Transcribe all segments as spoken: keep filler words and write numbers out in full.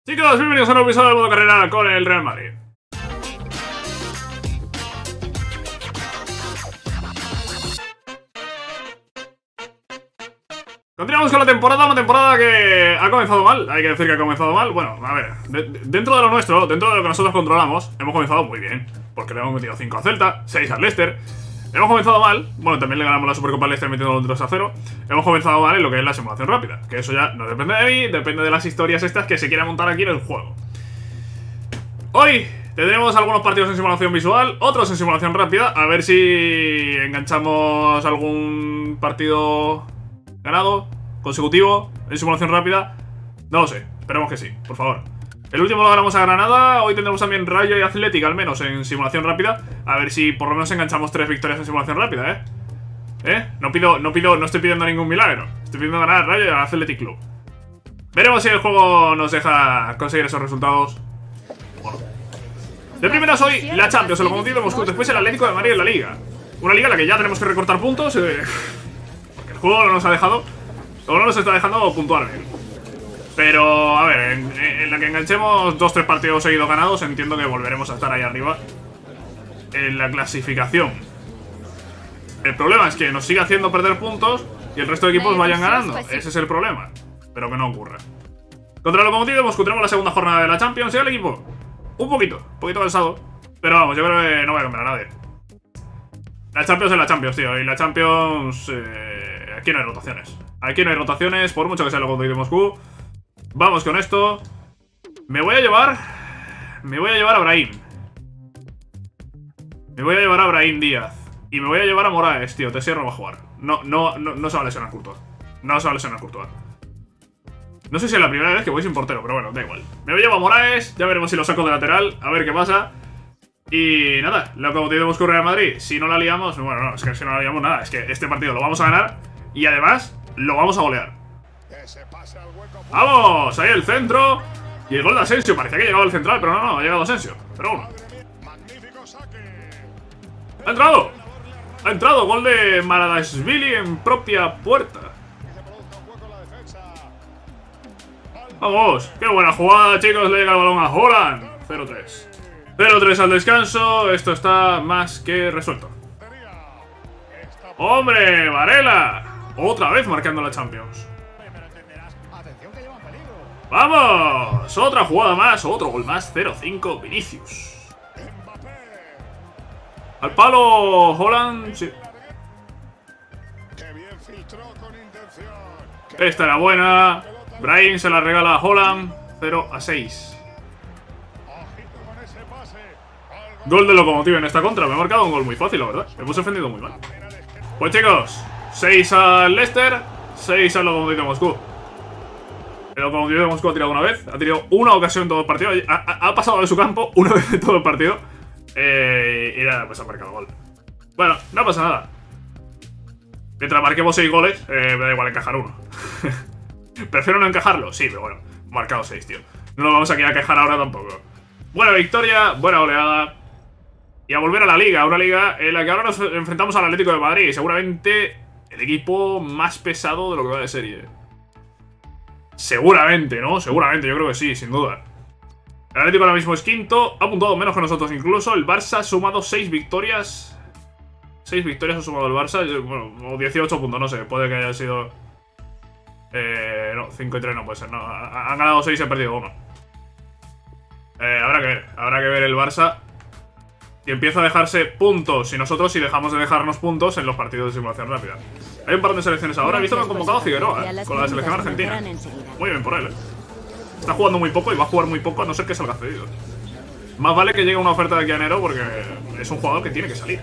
Chicos, bienvenidos a un nuevo episodio de Modo Carrera con el Real Madrid. Continuamos con la temporada, una temporada que ha comenzado mal, hay que decir que ha comenzado mal. Bueno, a ver, de, de, dentro de lo nuestro, dentro de lo que nosotros controlamos, hemos comenzado muy bien. Porque le hemos metido cinco al Celta, seis al Leicester. Hemos comenzado mal, bueno, también le ganamos la Supercopa al Leicester metiendo dos a cero. Hemos comenzado mal en lo que es la simulación rápida, que eso ya no depende de mí, depende de las historias estas que se quieran montar aquí en el juego. Hoy tendremos algunos partidos en simulación visual, otros en simulación rápida, a ver si enganchamos algún partido ganado, consecutivo, en simulación rápida. No lo sé, esperemos que sí, por favor. El último lo ganamos a Granada, hoy tendremos también Rayo y Atlético, al menos en simulación rápida. A ver si por lo menos enganchamos tres victorias en simulación rápida, ¿eh? ¿Eh? No pido, no pido, no estoy pidiendo ningún milagro. Estoy pidiendo ganar al Rayo y al Athletic Club. Veremos si el juego nos deja conseguir esos resultados. Bueno. De primeras hoy, la Champions, el Lokomotiv de Moscú, después el Atlético de Madrid en la Liga. Una liga en la que ya tenemos que recortar puntos, eh, porque el juego no nos ha dejado, o no nos está dejando puntuar bien. Pero, a ver, en, en la que enganchemos dos tres partidos seguidos ganados, entiendo que volveremos a estar ahí arriba en la clasificación. El problema es que nos sigue haciendo perder puntos y el resto de equipos vayan ganando. Ese es el problema. Pero que no ocurra. Contra el Lokomotiv de Moscú tenemos la segunda jornada de la Champions y el equipo un poquito, un poquito cansado. Pero vamos, yo creo que no voy a cambiar a nadie. La Champions es la Champions, tío. Y la Champions... Eh, aquí no hay rotaciones. Aquí no hay rotaciones, por mucho que sea el Lokomotiv de Moscú. Vamos con esto. Me voy a llevar... Me voy a llevar a Brahim. Me voy a llevar a Brahim Díaz. Y me voy a llevar a Moraes, tío. Teixeira no va a jugar. No, no, no, no se va a lesionar Courtois. No se va a lesionar Courtois. No sé si es la primera vez que voy sin portero, pero bueno, da igual. Me voy a llevar a Moraes. Ya veremos si lo saco de lateral. A ver qué pasa. Y nada, lo que tenemos que ocurrir a Madrid. Si no la liamos... Bueno, no, es que si no la liamos nada. Es que este partido lo vamos a ganar. Y además, lo vamos a golear. ¡Vamos! Ahí el centro. Y el gol de Asensio. Parecía que llegaba el central, pero no, no, ha llegado Asensio. Pero bueno. ¡Ha entrado! ¡Ha entrado! Gol de Maradashvili en propia puerta. ¡Vamos! ¡Qué buena jugada, chicos! Le llega el balón a Haaland. cero tres. cero tres al descanso. Esto está más que resuelto. ¡Hombre! ¡Varela! Otra vez marcando la Champions. ¡Vamos! Otra jugada más, otro gol más, cero cinco, Vinicius. Al palo, Haaland, sí. Esta era buena. Brahim se la regala a Haaland, cero a seis. Gol de Lokomotiv en esta contra, me ha marcado un gol muy fácil, la verdad. Me hemos defendido muy mal. Pues chicos, seis al Leicester, seis al Lokomotiv de Moscú. El Lokomotiv de Moscú ha tirado una vez, ha tenido una ocasión en todo el partido, ha, ha, ha pasado de su campo una vez en todo el partido. Eh, y nada, pues ha marcado gol. Bueno, no pasa nada. Mientras marquemos seis goles, eh, me da igual encajar uno. Prefiero no encajarlo, sí, pero bueno, marcado seis, tío. No lo vamos a quedar a quejar ahora tampoco. Buena victoria, buena oleada. Y a volver a la liga, una liga en la que ahora nos enfrentamos al Atlético de Madrid. Seguramente el equipo más pesado de lo que va de serie. Seguramente, ¿no? Seguramente, yo creo que sí, sin duda. El Atlético ahora mismo es quinto, ha puntuado menos que nosotros incluso. El Barça ha sumado seis victorias. seis victorias ha sumado el Barça. Bueno, o dieciocho puntos, no sé, puede que haya sido... Eh, no, cinco y tres no puede ser, no. Han ganado seis y han perdido uno. Eh, habrá que ver, habrá que ver el Barça. Y empieza a dejarse puntos. Y nosotros si dejamos de dejarnos puntos en los partidos de simulación rápida. Hay un par de selecciones ahora. He visto que han convocado a Figueroa, ¿eh? Con la selección argentina. Muy bien por él, ¿eh? Está jugando muy poco y va a jugar muy poco a no ser que salga cedido. Más vale que llegue una oferta de aquí a enero porque es un jugador que tiene que salir.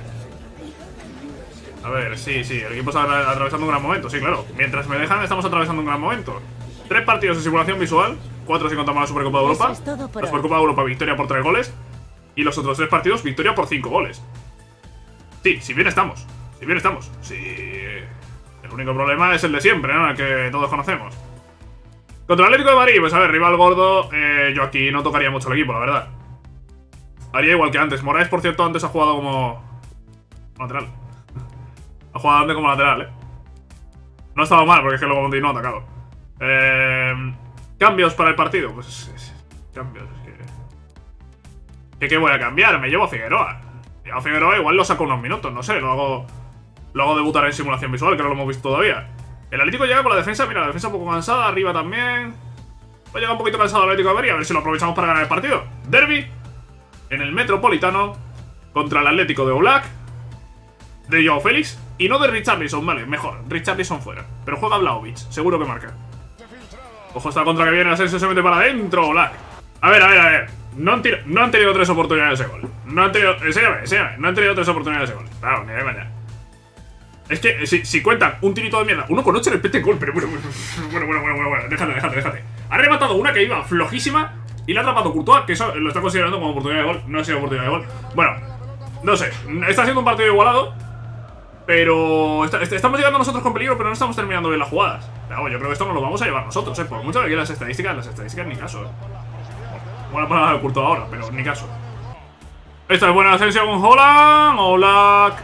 A ver, sí, sí, el equipo está atravesando un gran momento. Sí, claro, mientras me dejan estamos atravesando un gran momento. Tres partidos de simulación visual. Cuatro si contamos la Supercopa de Europa. La Supercopa de Europa, victoria por tres goles. Y los otros tres partidos, victoria por cinco goles. Sí, si bien estamos. Si bien estamos. Sí. El único problema es el de siempre, ¿no? El que todos conocemos. Contra el Atlético de Madrid, pues a ver, rival gordo. eh, Yo aquí no tocaría mucho el equipo, la verdad. Haría igual que antes. Moraes, por cierto, antes ha jugado como... lateral. Ha jugado antes como lateral, eh. No ha estado mal, porque es que luego no ha atacado. Eh... Cambios para el partido, pues... Cambios, es que... ¿Qué, qué voy a cambiar? Me llevo a Figueroa. A Figueroa igual lo saco unos minutos, no sé, lo hago... Lo hago debutar en simulación visual, que no lo hemos visto todavía. El Atlético llega con la defensa, mira, la defensa un poco cansada, arriba también. Va a llegar un poquito cansado el Atlético de Madrid, a ver si lo aprovechamos para ganar el partido. Derby en el Metropolitano contra el Atlético de Oblak, de Joao Félix y no de Richarlison, vale, mejor, Richarlison fuera. Pero juega Vlahovic, seguro que marca. Ojo esta contra que viene, Asensio se mete para adentro, Oblak. A ver, a ver, a ver. No han, no han tenido tres oportunidades de gol. No han tenido, enséñame, enséñame, no han tenido tres oportunidades de gol. Claro, ni de mañana. Es que si, si cuentan un tirito de mierda, uno con ocho repite gol, pero bueno, bueno, bueno, bueno, bueno, bueno, déjate, déjate, déjate. Ha rematado una que iba flojísima y la ha atrapado Courtois, que eso lo está considerando como oportunidad de gol. No ha sido oportunidad de gol. Bueno, no sé, está siendo un partido igualado, pero está, está, estamos llegando nosotros con peligro, pero no estamos terminando bien las jugadas. Pero yo creo que esto nos lo vamos a llevar nosotros, eh. Por mucho que quieran las estadísticas, las estadísticas ni caso, eh. Buena parada de Courtois ahora, pero ni caso. Esta es buena ascensión con Haaland. Oblak.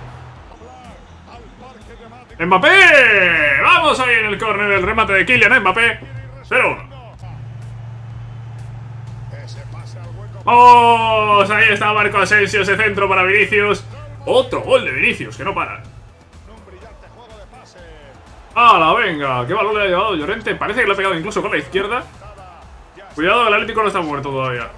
¡Mbappé! ¡Vamos ahí en el córner! El remate de Kylian Mbappé. cero uno. ¡Vamos! Ahí está Marco Asensio, ese centro para Vinicius. Otro gol de Vinicius, que no para. ¡Hala, venga! ¡Qué balón le ha llevado Llorente! Parece que le ha pegado incluso con la izquierda. Cuidado, el Atlético no está muerto todavía.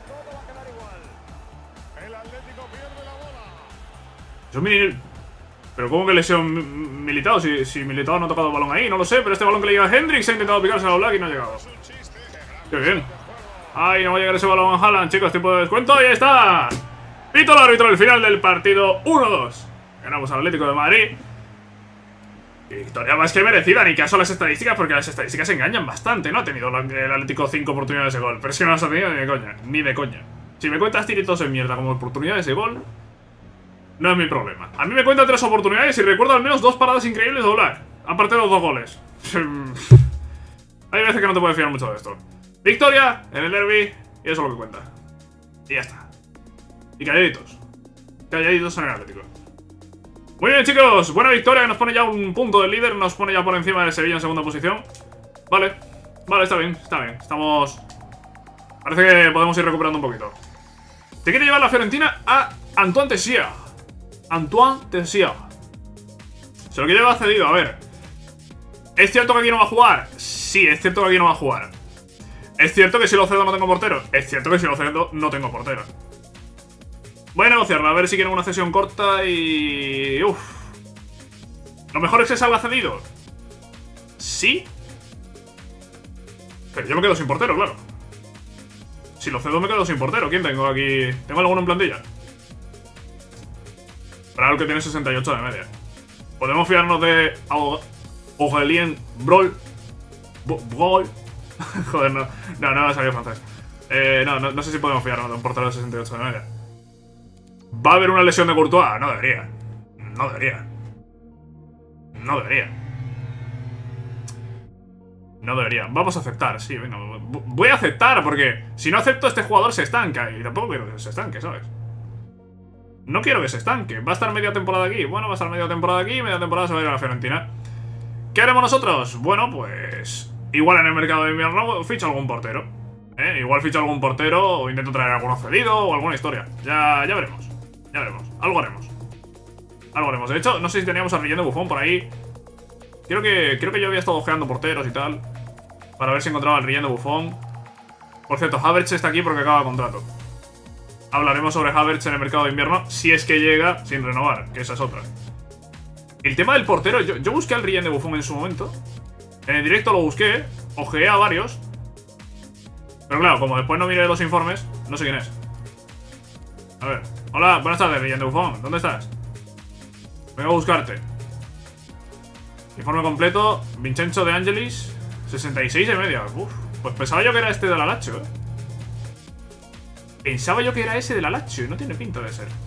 Yo mini... Pero ¿cómo que lesión Militao? Si, si Militao no ha tocado el balón ahí, no lo sé. Pero este balón que le llega a Hendrix ha intentado picarse a Oblak y no ha llegado. ¡Qué bien! ¡Ay, no va a llegar ese balón a Haaland, chicos! Tiempo de descuento y ahí está. Pito el árbitro del final del partido. uno dos. Ganamos al Atlético de Madrid. Y victoria más que merecida, ni caso a las estadísticas, porque las estadísticas engañan bastante. No ha tenido el Atlético cinco oportunidades de gol, pero es que no las ha tenido ni de coña. Ni de coña. Si me cuentas tiritos en mierda como oportunidades de gol, no es mi problema. A mí me cuentan tres oportunidades y recuerdo al menos dos paradas increíbles de Oblak, aparte de los dos goles. Hay veces que no te puedes fiar mucho de esto. Victoria en el derby, y eso es lo que cuenta. Y ya está. Y calladitos. Calladitos en el Atlético. Muy bien, chicos, buena victoria, que nos pone ya un punto del líder. Nos pone ya por encima del Sevilla en segunda posición. Vale, vale, está bien, está bien. Estamos... Parece que podemos ir recuperando un poquito. Te quiere llevar la Fiorentina a Antoine Teixeira. Antoine Teixeira. Se lo quiere llevar cedido, a ver. ¿Es cierto que aquí no va a jugar? Sí, es cierto que aquí no va a jugar. ¿Es cierto que si lo cedo no tengo portero? Es cierto que si lo cedo no tengo portero. Voy a negociarlo, a ver si quieren una cesión corta y... Uff. Lo mejor es que salga cedido. Sí. Pero yo me quedo sin portero, claro. Si lo cedo me quedo sin portero. ¿Quién tengo aquí? ¿Tengo alguno en plantilla? Para el que tiene sesenta y ocho de media. Podemos fiarnos de... Aurélien Brol. Brol. Joder, no. No, no sabía francés. Eh, no, no, no sé si podemos fiarnos de un portero de sesenta y ocho de media. ¿Va a haber una lesión de Courtois? No debería. No debería. No debería. No debería. Vamos a aceptar, sí, venga. Voy a aceptar porque si no acepto este jugador se estanca. Y tampoco quiero que se estanque, ¿sabes? No quiero que se estanque. ¿Va a estar media temporada aquí? Bueno, va a estar media temporada aquí y media temporada se va a ir a la Fiorentina. ¿Qué haremos nosotros? Bueno, pues... Igual en el mercado de invierno ficho algún portero. ¿Eh? Igual ficho algún portero o intento traer alguno cedido o alguna historia. Ya, ya veremos. Ya veremos. Algo haremos. Algo haremos. De hecho, no sé si teníamos a Rillén de Buffon por ahí. Creo que, creo que yo había estado ojeando porteros y tal. Para ver si encontraba al Rillén de Buffon. Por cierto, Havertz está aquí porque acaba contrato. Hablaremos sobre Havertz en el mercado de invierno. Si es que llega sin renovar, que esa es otra. El tema del portero, yo, yo busqué al Rillén de Buffon en su momento. En el directo lo busqué. Ojeé a varios. Pero claro, como después no miré los informes, no sé quién es. A ver. Hola, buenas tardes, Rillén de Buffon. ¿Dónde estás? Vengo a buscarte. Informe completo. Vincenzo de Angelis. sesenta y seis de media. Uf. Pues pensaba yo que era este del Alacho, eh. Pensaba yo que era ese del Alacho y no tiene pinta de ser.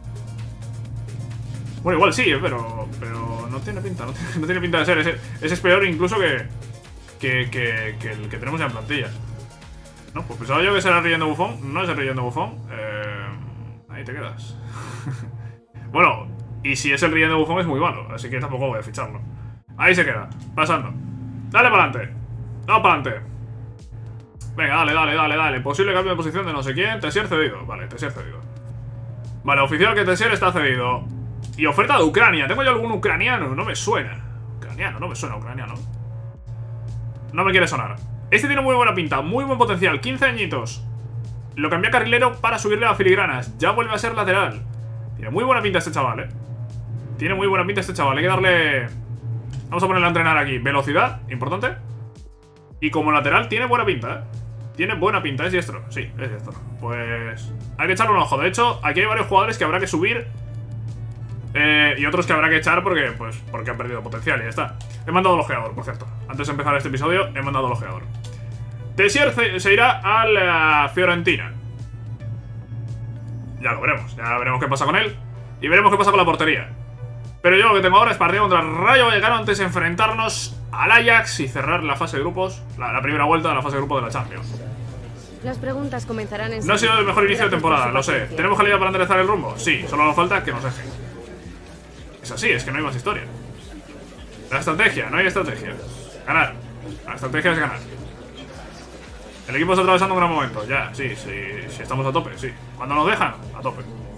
Bueno, igual sí, eh, pero, pero no tiene pinta, no tiene, no tiene pinta de ser. Ese, ese es peor incluso que, que, que, que el que tenemos en plantilla. No, pues pensaba yo que ese era el Rillén de Buffon. No es el Rillén de Buffon. Eh, ahí te quedas. Bueno, y si es el Rillén de Buffon es muy malo, así que tampoco voy a ficharlo. Ahí se queda, pasando. Dale para adelante. Vamos para adelante. Venga, dale, dale, dale, dale. Posible cambio de posición de no sé quién. Tessier cedido. Vale, Tessier cedido. Vale, oficial que Tessier está cedido. Y oferta de Ucrania. ¿Tengo yo algún ucraniano? No me suena. Ucraniano, no me suena ucraniano. No me quiere sonar. Este tiene muy buena pinta, muy buen potencial. quince añitos. Lo cambié a carrilero para subirle a filigranas. Ya vuelve a ser lateral. Tiene muy buena pinta este chaval, eh. Tiene muy buena pinta este chaval. Hay que darle... Vamos a ponerle a entrenar aquí. Velocidad, importante. Y como lateral tiene buena pinta, eh. Tiene buena pinta, es diestro. Sí, es diestro. Pues... hay que echarle un ojo. De hecho, aquí hay varios jugadores que habrá que subir. Eh, y otros que habrá que echar porque, pues, porque han perdido potencial y ya está. He mandado al ojeador, por cierto. Antes de empezar este episodio, he mandado al ojeador. Tessier se irá a la Fiorentina. Ya lo veremos. Ya veremos qué pasa con él. Y veremos qué pasa con la portería. Pero yo lo que tengo ahora es partido contra el Rayo Vallecano antes de enfrentarnos al Ajax y cerrar la fase de grupos. La, la primera vuelta de la fase de grupos de la Champions. Las preguntas comenzarán en... No ha sido el mejor inicio de temporada, lo sé. ¿Tenemos calidad para enderezar el rumbo? Sí, solo nos falta que nos dejen. Es así, es que no hay más historia. La estrategia, no hay estrategia. Ganar. La estrategia es ganar. El equipo está atravesando un gran momento. Ya, sí, sí, sí, estamos a tope, sí. Cuando nos dejan, a tope.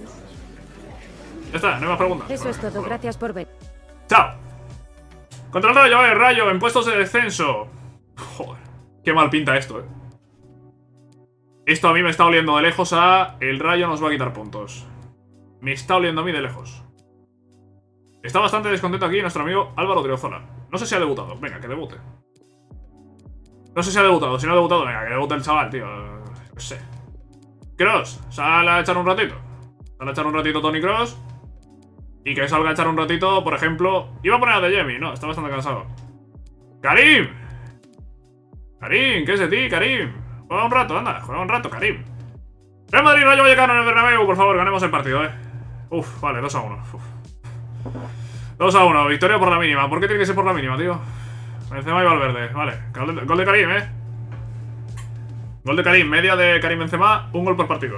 Ya está, no hay más preguntas. Eso es todo, gracias por ver. Chao. Contra el Rayo, eh, Rayo, en puestos de descenso. Joder, qué mal pinta esto, eh. Esto a mí me está oliendo de lejos a... El Rayo nos va a quitar puntos. Me está oliendo a mí de lejos. Está bastante descontento aquí nuestro amigo Álvaro Driozola. No sé si ha debutado. Venga, que debute. No sé si ha debutado. Si no ha debutado, venga, que debute el chaval, tío. No sé. Cross, sale a echar un ratito. Sale a echar un ratito Toni Kroos. Y que salga a echar un ratito, por ejemplo... Iba a poner a De Jemi, no, está bastante cansado. ¡Karim! ¡Karim! ¿Qué es de ti, Karim? Juega un rato, anda, juega un rato, Karim. Real Madrid, Rayo Vallecano en el Bernabéu, por favor, ganemos el partido, eh. Uf, vale, dos a uno. Uf. dos a uno, victoria por la mínima. ¿Por qué tiene que ser por la mínima, tío? Benzema y Valverde, vale. Gol de, gol de Karim, eh. Gol de Karim, media de Karim Benzema, un gol por partido.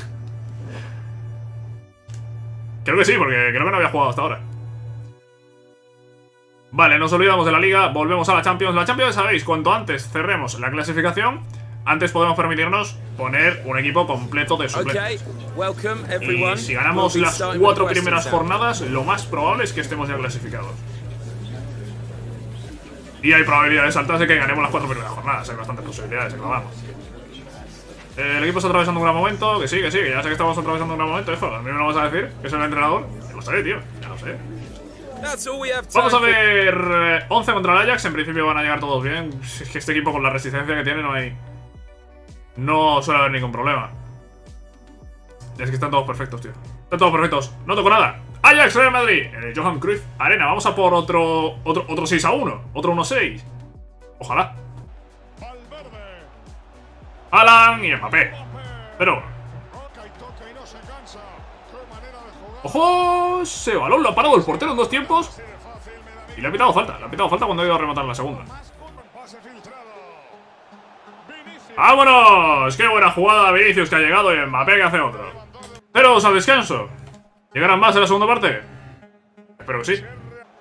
Creo que sí, porque creo que no había jugado hasta ahora. Vale, nos olvidamos de la Liga, volvemos a la Champions. La Champions, sabéis, cuanto antes cerremos la clasificación, antes podemos permitirnos poner un equipo completo de suplentes. Y si ganamos las cuatro primeras jornadas, lo más probable es que estemos ya clasificados. Y hay probabilidades altas de que ganemos las cuatro primeras jornadas. Hay bastantes posibilidades, aclaramos. El equipo está atravesando un gran momento. Que sí, que sí, que ya sé que estamos atravesando un gran momento. Hijo, a mí me lo vas a decir, que soy el entrenador. Ya lo sé, tío, ya lo sé. Vamos a ver eh, once contra el Ajax. En principio van a llegar todos bien. Es que este equipo con la resistencia que tiene no hay... No suele haber ningún problema. Es que están todos perfectos, tío. Están todos perfectos, no toco nada. Ajax, Real Madrid, en el Johan Cruyff Arena. Vamos a por otro Otro, otro seis a uno, otro uno seis. Ojalá. Alan y Mbappé. Pero ¡ojo! Ese balón lo ha parado el portero en dos tiempos. Y le ha pitado falta. Le ha pitado falta cuando ha ido a rematar la segunda. ¡Vámonos! ¡Qué buena jugada de Vinicius que ha llegado! Y Mbappé que hace otro. cero dos al descanso. ¿Llegarán más en la segunda parte? Espero que sí.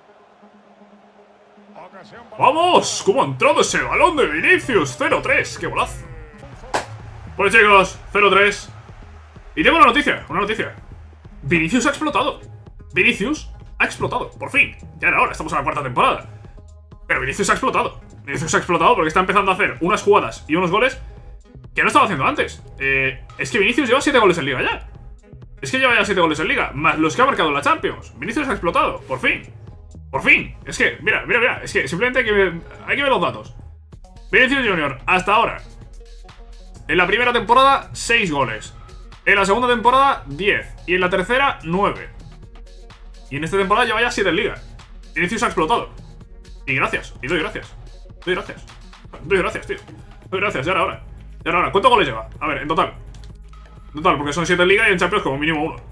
¡Vamos! ¿Cómo ha entrado ese balón de Vinicius? cero tres. ¡Qué golazo! Pues chicos, cero tres. Y tengo una noticia, una noticia. Vinicius ha explotado. Vinicius ha explotado, por fin. Ya era hora, estamos en la cuarta temporada. Pero Vinicius ha explotado. Vinicius ha explotado porque está empezando a hacer unas jugadas y unos goles que no estaba haciendo antes. eh, Es que Vinicius lleva siete goles en Liga ya. Es que lleva ya siete goles en Liga, más los que ha marcado en la Champions. Vinicius ha explotado, por fin. Por fin. Es que, mira, mira, mira. Es que simplemente hay que ver, hay que ver los datos. Vinicius Junior, hasta ahora, en la primera temporada, seis goles. En la segunda temporada, diez. Y en la tercera, nueve. Y en esta temporada lleva ya siete en Liga. Vinicius ha explotado. Y gracias, y doy gracias. Doy gracias. Doy gracias, tío. Doy gracias, ya era hora. Ya era hora. ¿Cuántos goles lleva? A ver, en total. En total, porque son siete en Liga y en Champions como mínimo uno.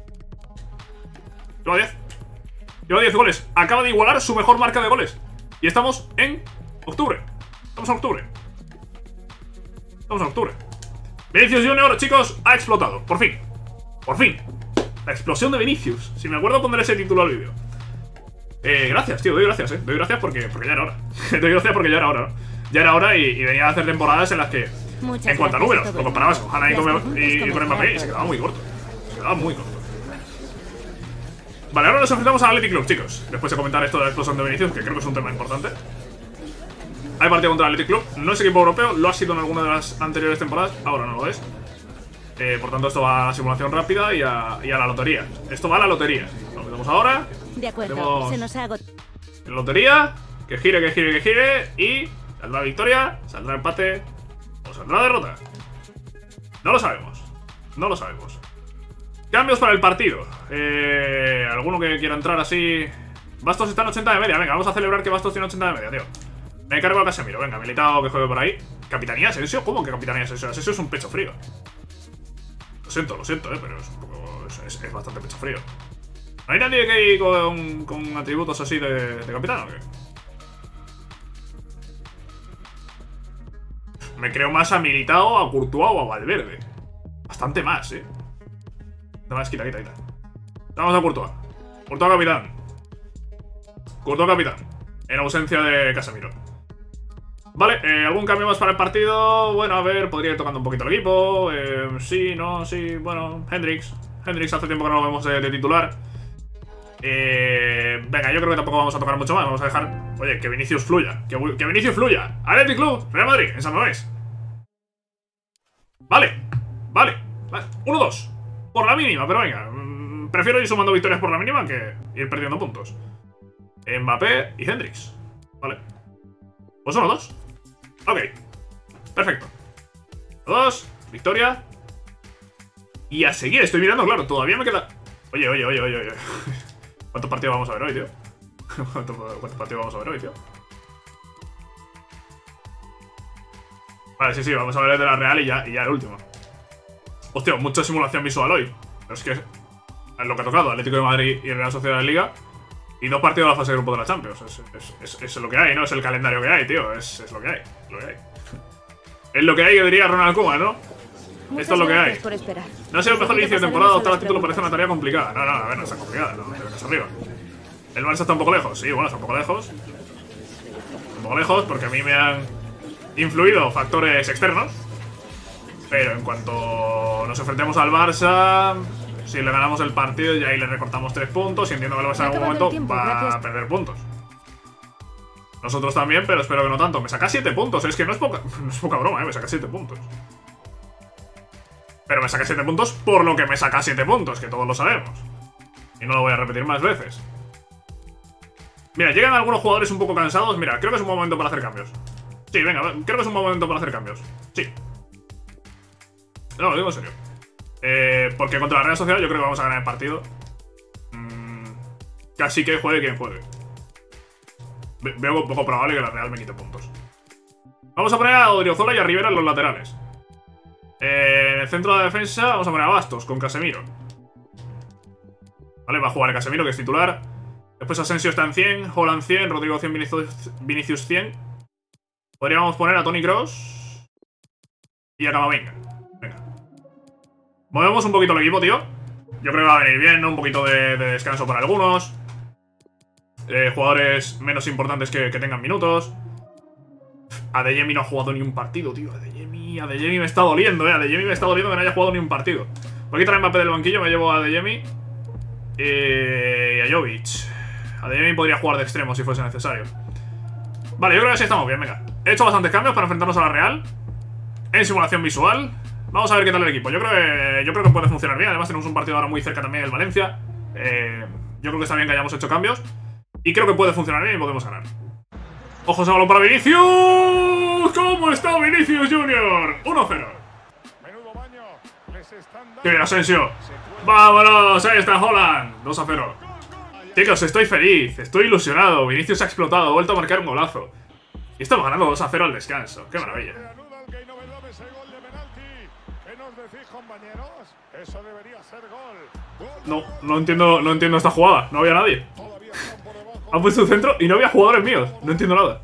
Lleva diez. Lleva diez goles. Acaba de igualar su mejor marca de goles. Y estamos en octubre. Estamos en octubre. Estamos en octubre. Vinicius Junior, chicos, ha explotado. Por fin. Por fin. La explosión de Vinicius. Si me acuerdo poner ese título al vídeo. Eh, gracias, tío. Doy gracias, eh. Doy gracias porque, porque ya era hora. Doy gracias porque ya era hora, ¿no? Ya era hora y, y venía a hacer temporadas en las que Muchas en cuanto a gracias, números, todo lo comparabas bien. con Haaland y Las con, preguntas y, y con comenzarán Mbappé y se por- quedaba muy corto. Se quedaba muy corto. Vale, ahora nos enfrentamos al Athletic Club, chicos. Después de comentar esto de la explosión de Vinicius, que creo que es un tema importante. Hay partido contra el Athletic Club. No es equipo europeo, lo ha sido en alguna de las anteriores temporadas. Ahora no lo es. Eh, por tanto, esto va a la simulación rápida y a, y a la lotería. Esto va a la lotería. Lo metemos ahora. De acuerdo, Metemos se nos ha agotado. en lotería. Que gire, que gire, que gire. Y saldrá victoria, saldrá empate o saldrá derrota. No lo sabemos. No lo sabemos. Cambios para el partido. Eh, ¿Alguno que quiera entrar así? Bastos está en ochenta de media. Venga, vamos a celebrar que Bastos tiene ochenta de media, tío. Me cargo a Casemiro. Venga, Militao que juegue por ahí. ¿Capitanía Asensio? ¿Cómo que Capitanía Asensio? Asensio es un pecho frío. Lo siento, lo siento, eh, pero es un poco. Es, es, es bastante pecho frío. ¿No hay nadie que ir con, con atributos así de, de capitán o qué? Me creo más a Militao, a Courtois o a Valverde. Bastante más, eh. Nada más, quita, quita, quita. Vamos a Courtois. Courtois capitán. Courtois capitán. En ausencia de Casemiro. Vale, eh, ¿algún cambio más para el partido? Bueno, a ver, podría ir tocando un poquito el equipo. Eh, sí, no, sí, bueno, Hendrix. Hendrix hace tiempo que no lo vemos de, de titular. Eh, venga, yo creo que tampoco vamos a tocar mucho más. Vamos a dejar, oye, que Vinicius fluya. Que, que Vinicius fluya. Athletic Club, Real Madrid, en San Mamés. Vale, vale, vale. uno dos. Por la mínima, pero venga. Mmm, prefiero ir sumando victorias por la mínima que ir perdiendo puntos. Mbappé y Hendrix. Vale. Pues uno dos. Ok. Perfecto. dos, victoria. Y a seguir, estoy mirando, claro, todavía me queda... Oye, oye, oye, oye, oye. ¿Cuántos partidos vamos a ver hoy, tío? ¿Cuántos, ¿Cuántos partidos vamos a ver hoy, tío? Vale, sí, sí, vamos a ver el de la Real y ya, y ya el último. Hostia, mucha simulación visual hoy. Pero es que es lo que ha tocado, Atlético de Madrid y Real Sociedad de Liga. Y dos partidos de la fase de grupo de la Champions. Es, es, es, es lo que hay, ¿no? Es el calendario que hay, tío. Es, es lo que hay, es lo que hay. Es lo que hay, que diría Ronald Koeman, ¿no? Muchas Esto es lo que hay. por esperar. No ha sido el mejor Enseguida inicio de pasaremos temporada. a Optar al las título parece una preguntas. tarea complicada. No, no, a ver, no está complicada. No, te vengas arriba. El Barça está un poco lejos. Sí, bueno, está un poco lejos. Un poco lejos porque a mí me han influido factores externos. Pero en cuanto nos enfrentemos al Barça, si le ganamos el partido y ahí le recortamos tres puntos. Y entiendo que el Barça en algún momento va a perder puntos. Nosotros también, pero espero que no tanto. Me saca siete puntos. Es que no es poca, no es poca broma, ¿eh? Me saca siete puntos. Pero me saca siete puntos por lo que me saca siete puntos, que todos lo sabemos. Y no lo voy a repetir más veces. Mira, llegan algunos jugadores un poco cansados. Mira, creo que es un buen momento para hacer cambios. Sí, venga, creo que es un buen momento para hacer cambios. Sí. No, lo digo en serio. Eh, porque contra la Real Sociedad yo creo que vamos a ganar el partido. Mm, casi que juegue quien juegue. Ve veo poco probable que la Real me quite puntos. Vamos a poner a Odriozola y a Rivera en los laterales. Eh, en el centro de defensa vamos a poner a Bastos con Casemiro. Vale, va a jugar Casemiro, que es titular. Después Asensio está en cien, Haaland cien, Rodrigo cien, Vinicius, Vinicius cien. Podríamos poner a Toni Kroos y a Camavinga. Venga. Movemos un poquito el equipo, tío. Yo creo que va a venir bien, ¿no? Un poquito de, de descanso para algunos. Eh, jugadores menos importantes que, que tengan minutos. Adeyemi no ha jugado ni un partido, tío. Adeyemi, Adeyemi me está doliendo, eh. Adeyemi me está doliendo que no haya jugado ni un partido. Voy a quitar a Mbappé del banquillo, me llevo a Adeyemi eh, y a Jovic. Adeyemi podría jugar de extremo si fuese necesario. Vale, yo creo que sí estamos bien, venga. He hecho bastantes cambios para enfrentarnos a la Real. En simulación visual. Vamos a ver qué tal el equipo. Yo creo que, yo creo que puede funcionar bien. Además tenemos un partido ahora muy cerca también del Valencia. eh, Yo creo que está bien que hayamos hecho cambios. Y creo que puede funcionar bien y podemos ganar. ¡Ojo, ese balón para Vinicius! ¿Cómo está Vinicius Junior? uno cero. ¡Qué bien, Asensio! ¡Vámonos! Ahí está Haaland. dos a cero. Chicos, estoy feliz. Estoy ilusionado. Vinicius ha explotado. Ha vuelto a marcar un golazo. Y estamos ganando dos a cero al descanso. ¡Qué maravilla! No, no entiendo, no entiendo esta jugada. No había nadie. Ha puesto un centro y no había jugadores míos. No entiendo nada.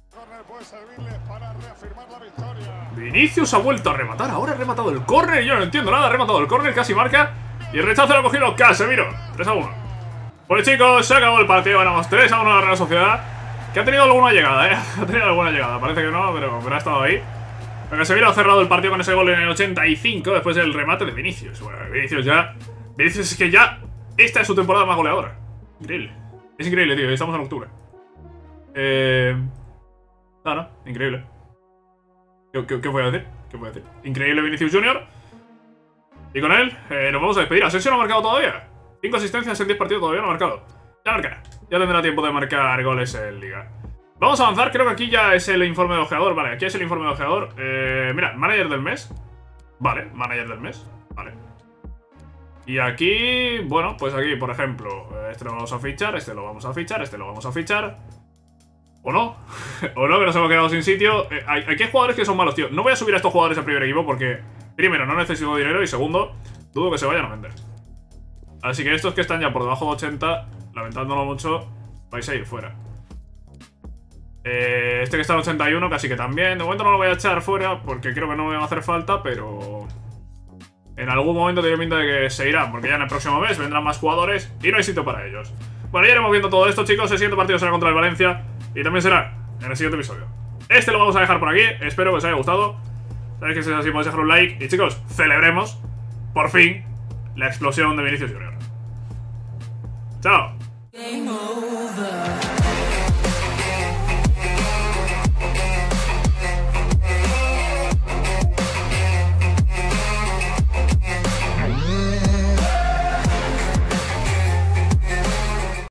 Vinicius ha vuelto a rematar. Ahora ha rematado el córner. Yo no entiendo nada. Ha rematado el córner, casi marca. Y el rechazo lo ha cogido Casemiro. tres a uno. Pues chicos, se acabó el partido. Ganamos tres a uno a la Real Sociedad. Que ha tenido alguna llegada, eh. Ha tenido alguna llegada. Parece que no, pero, pero ha estado ahí. Casemiro ha cerrado el partido con ese gol en el ochenta y cinco después del remate de Vinicius. Bueno, Vinicius ya... Vinicius es que ya... Esta es su temporada más goleadora. Increíble. Es increíble, tío. Estamos en octubre. Eh... No, no. Increíble. ¿Qué, qué, qué voy a decir? ¿Qué voy a decir? Increíble Vinicius Junior. Y con él eh, nos vamos a despedir. Asensio no ha marcado todavía. Cinco asistencias en diez partidos, todavía no ha marcado. Ya marcará. Ya tendrá tiempo de marcar goles en Liga. Vamos a avanzar. Creo que aquí ya es el informe de ojeador. Vale, aquí es el informe de ojeador. Eh, mira, manager del mes. Vale, manager del mes. Vale. Y aquí, bueno, pues aquí, por ejemplo, este lo vamos a fichar, este lo vamos a fichar, este lo vamos a fichar. ¿O no? ¿O no? Que nos hemos quedado sin sitio. Eh, hay, aquí hay jugadores que son malos, tío. No voy a subir a estos jugadores al primer equipo porque, primero, no necesito dinero y segundo, dudo que se vayan a vender. Así que estos que están ya por debajo de ochenta, lamentándolo mucho, vais a ir fuera. Eh, este que está en ochenta y uno casi que también. De momento no lo voy a echar fuera porque creo que no me va a hacer falta, pero... En algún momento tiene pinta de que se irán, porque ya en el próximo mes vendrán más jugadores y no hay sitio para ellos. Bueno, ya iremos viendo todo esto, chicos. El siguiente partido será contra el Valencia y también será en el siguiente episodio. Este lo vamos a dejar por aquí. Espero que os haya gustado. Sabéis que si es así podéis dejar un like. Y chicos, celebremos, por fin, la explosión de Vinicius Junior. ¡Chao!